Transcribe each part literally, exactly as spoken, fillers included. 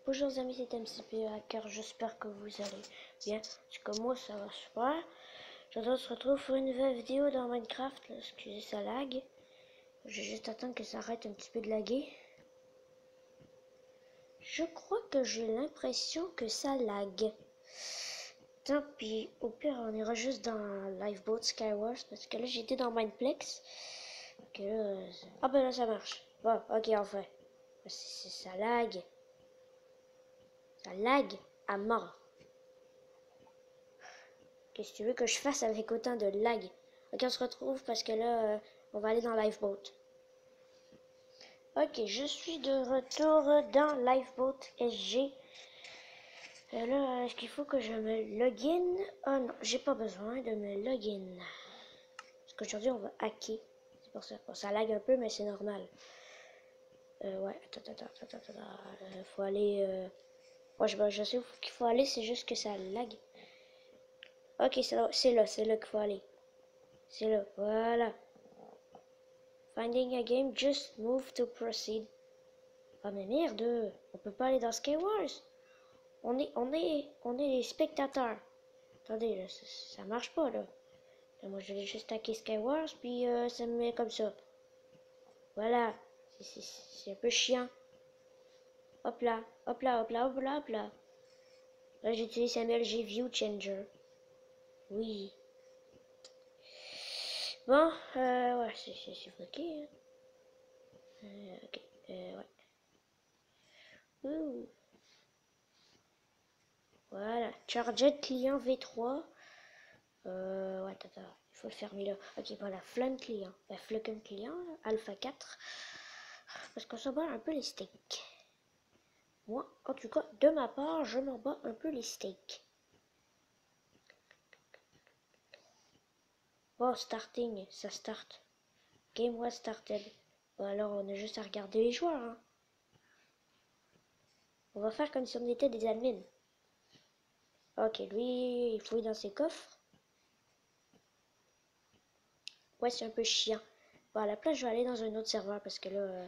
Bonjour les amis, c'est M C P Hacker, j'espère que vous allez bien, parce que moi ça va super. J'adore se retrouve pour une nouvelle vidéo dans Minecraft, là, excusez ça lag. Je vais juste attendre que ça arrête un petit peu de laguer. Je crois que j'ai l'impression que ça lag. Tant pis, au pire on ira juste dans Lifeboat Skywars, parce que là j'étais dans Mineplex. Que là, ah ben là ça marche. Bon, ok enfin. C'est ça lag. Ça lag à mort. Qu'est-ce que tu veux que je fasse avec autant de lag? Ok, on se retrouve parce que là, euh, on va aller dans Lifeboat. Ok, je suis de retour dans Lifeboat S G. Euh, là, est-ce qu'il faut que je me login? Oh non, j'ai pas besoin de me login. Parce qu'aujourd'hui, on va hacker. C'est pour ça. Bon, ça lag un peu, mais c'est normal. Euh, ouais, attends, attends, attends, attends, attends. Euh, faut aller... Euh... Ouais, je, je sais où qu'il faut aller, c'est juste que ça lag. Ok, c'est là, c'est là, c'est là qu'il faut aller. C'est là, voilà. Finding a game, just move to proceed. Ah mais merde, on peut pas aller dans Skywars. On est, on est, on est les spectateurs. Attendez, là, ça, ça marche pas là. Là moi je vais juste hacker Skywars, puis euh, ça me met comme ça. Voilà, c'est un peu chiant. Hop là, hop là, hop là, hop là, hop là. Là j'utilise M L G View Changer. Oui. Bon, euh, ouais, c'est ok. Hein. Euh, ok, euh, ouais. Ouh. Voilà, Charged client V trois. Euh, ouais, attends, attends, il faut le fermer là. Ok, voilà, Flun client. Ben, Flucken client, là, Alpha quatre. Parce qu'on s'en bat un peu les steaks. Moi, en tout cas, de ma part, je m'en bats un peu les steaks. Bon, starting, ça start. Game was started. Bon, alors, on a juste à regarder les joueurs. Hein. On va faire comme si on était des admins. Ok, lui, il fouille dans ses coffres. Ouais, c'est un peu chiant. Bon, à la place, je vais aller dans un autre serveur parce que là... Euh...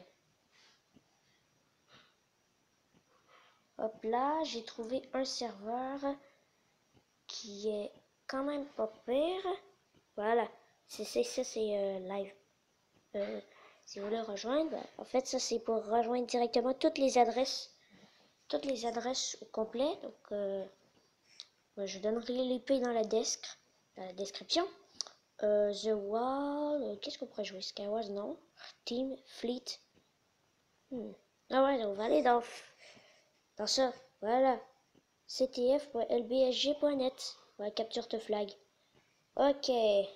Hop là, j'ai trouvé un serveur qui est quand même pas pire. Voilà, c'est ça, c'est euh, live. Euh, si vous voulez rejoindre, ben, en fait, ça c'est pour rejoindre directement toutes les adresses, toutes les adresses au complet. Donc, euh, ben, je donnerai l'I P dans la, desk, dans la description. Euh, The Wall, euh, qu'est-ce qu'on pourrait jouer? Skywars, non. Team, Fleet. Hmm. Ah ouais, on va aller dans, dans ça. Voilà. c t f point l b s g point net. Ouais, capture te flag. Ok.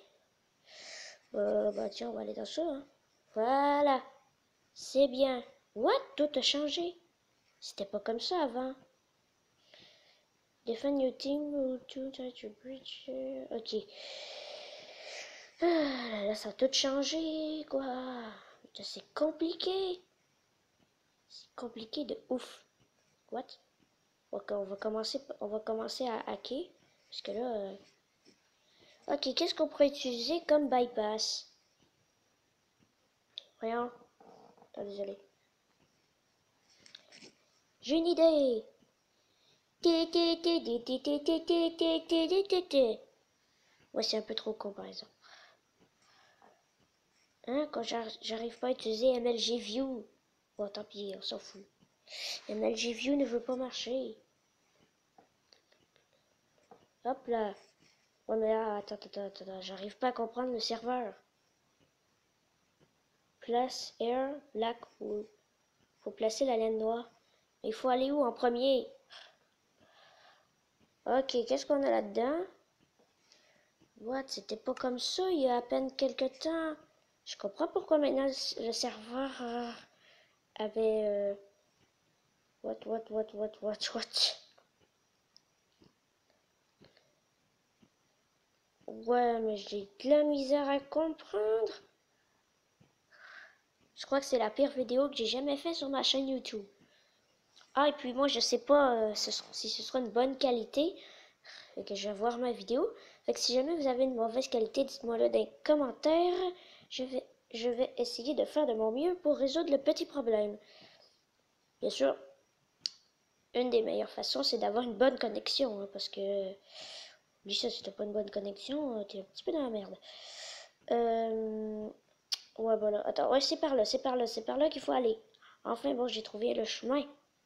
Euh, bah tiens, on va aller dans ça. Hein. Voilà. C'est bien. What? Tout a changé. C'était pas comme ça avant. Defend your team to try to breach. Ok. Ah, là, ça a tout changé, quoi. C'est compliqué. C'est compliqué de ouf. What? Ok, on va commencer, on va commencer à hacker. Parce que là... Euh... Ok, qu'est-ce qu'on pourrait utiliser comme bypass? Rien. Oh, désolé. J'ai une idée. Ouais, c'est un peu trop con par exemple. Hein, quand j'arrive pas à utiliser M L G View. Bon, tant pis, on s'en fout. M L G View ne veut pas marcher. Hop là. Ouais, mais là, attends, attends, attends, j'arrive pas à comprendre le serveur. Place Air Black Wool. Faut placer la laine noire. Il faut aller où en premier? Ok, qu'est-ce qu'on a là-dedans? What? C'était pas comme ça il y a à peine quelques temps. Je comprends pourquoi maintenant le serveur euh, avait... Euh... What, what, what, what, what, what? Ouais, mais j'ai de la misère à comprendre. Je crois que c'est la pire vidéo que j'ai jamais fait sur ma chaîne YouTube. Ah, et puis moi, je sais pas euh, ce sera, si ce sera une bonne qualité. Fait que je vais voir ma vidéo. Fait que si jamais vous avez une mauvaise qualité, dites-moi là dans les commentaires. Je vais, je vais essayer de faire de mon mieux pour résoudre le petit problème. Bien sûr, une des meilleures façons, c'est d'avoir une bonne connexion, hein, parce que, dis ça, si t'as pas une bonne connexion, t'es un petit peu dans la merde. Euh... Ouais, voilà. Attends, ouais, c'est par là, c'est par là, c'est par là qu'il faut aller. Enfin, bon, j'ai trouvé le chemin.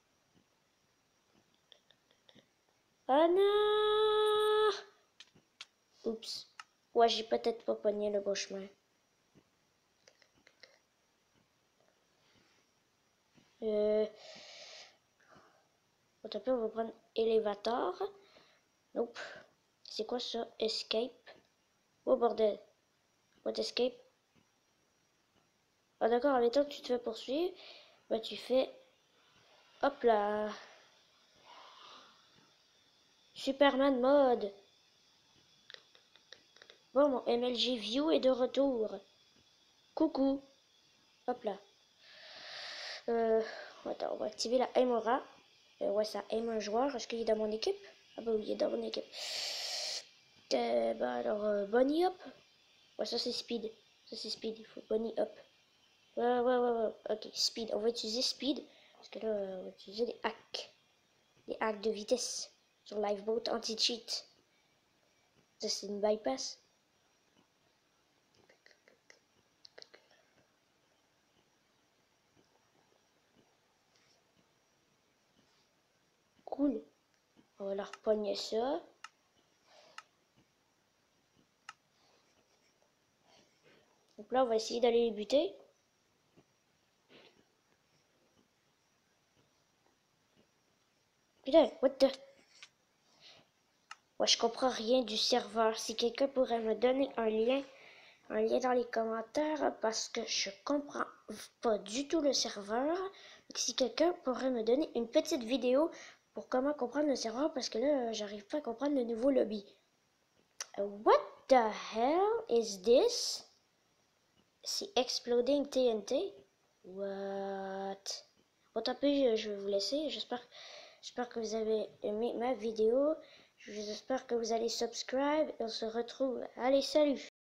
Ah non! Oups. Ouais, j'ai peut-être pas pogné le bon chemin. Euh... Attends un peu, on va prendre élévateur. Nope. C'est quoi ça? Escape. Oh bordel. What escape? Ah d'accord, en étant que tu te fais poursuivre, bah tu fais... Hop là. Superman mode. Bon, mon M L G View est de retour. Coucou. Hop là. Euh... Attends, on va activer la Aimora. Euh, ouais, ça aime un joueur. Est-ce qu'il est dans mon équipe? Ah bah oui, il est dans mon équipe. Euh, bah alors, euh, Bunny Hop. Ouais, ça c'est Speed. Ça c'est Speed, il faut Bunny Hop. Ouais, ouais, ouais, ouais. Ok, Speed. On va utiliser Speed. Parce que là, on va utiliser des hacks. Des hacks de vitesse. Sur Liveboat anti-cheat. Ça c'est une bypass. Cool. On va leur pogner ça. Donc là, on va essayer d'aller les buter. Putain, what the... Ouais, je comprends rien du serveur. Si quelqu'un pourrait me donner un lien, un lien dans les commentaires, parce que je comprends pas du tout le serveur. Donc, si quelqu'un pourrait me donner une petite vidéo pour comment comprendre le serveur, parce que là, j'arrive pas à comprendre le nouveau lobby. What the hell is this? C'est Exploding T N T? What? Bon, tant pis, je vais vous laisser. J'espère j'espère que vous avez aimé ma vidéo. J'espère que vous allez subscribe et on se retrouve. Allez, salut!